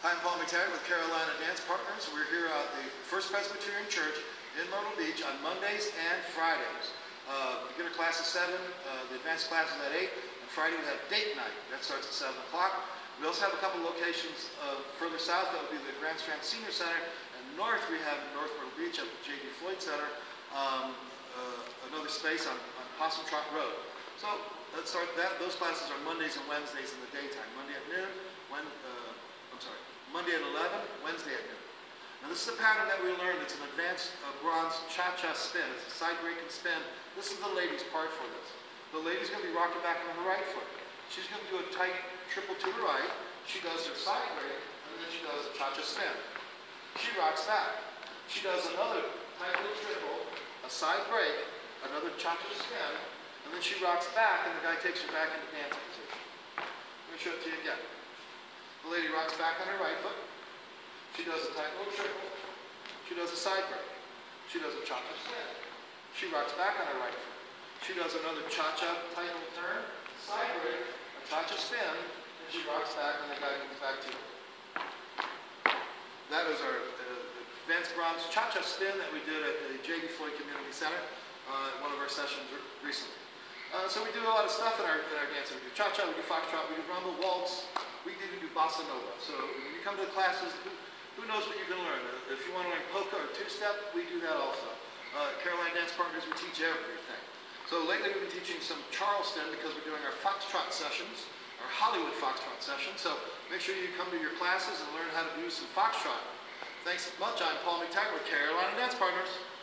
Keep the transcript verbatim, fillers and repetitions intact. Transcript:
Hi, I'm Paul McTaggart with Carolina Dance Partners. We're here at the First Presbyterian Church in Myrtle Beach on Mondays and Fridays. Uh, beginner class is seven, uh, the advanced class is at eight, and Friday we have date night. That starts at seven o'clock. We also have a couple locations uh, further south. That would be the Grand Strand Senior Center, and north we have North Myrtle Beach at the J D Floyd Center, um, uh, another space on, on Possum Trot Road. So let's start that. Those classes are Mondays and Wednesdays in the daytime. Monday at noon, when, uh, I'm sorry, Monday at eleven, Wednesday at noon. Now this is a pattern that we learned. It's an advanced uh, bronze cha-cha spin. It's a side breaking spin. This is the lady's part for this. The lady's going to be rocking back on her right foot. She's going to do a tight triple to the right. She does her side break, and then she does a cha-cha spin. She rocks back. She does another tight little triple, a side break, another cha-cha spin, and then she rocks back, and the guy takes her back into dancing position. Let me show it to you again. The lady rocks back on her right foot. She does a tight little triple. She does a side break. She does a cha-cha spin. She rocks back on her right foot. She does another cha-cha tight little turn, side break, a cha-cha spin, and she rocks back, and the guy comes back to her. That is our uh, advanced bronze cha-cha spin that we did at the J D Floyd Community Center, uh, one of our sessions recently. Uh, so we do a lot of stuff in our, in our dancing. We do cha-cha, we do foxtrot, we do rumble, waltz, we even do bossa nova. So when you come to the classes, who, who knows what you can learn? Uh, if you want to learn polka or two-step, we do that also. Uh, Carolina Dance Partners, we teach everything. So lately we've been teaching some Charleston because we're doing our foxtrot sessions, our Hollywood foxtrot sessions. So make sure you come to your classes and learn how to do some foxtrot. Thanks much. I'm Paul McTaggart with Carolina Dance Partners.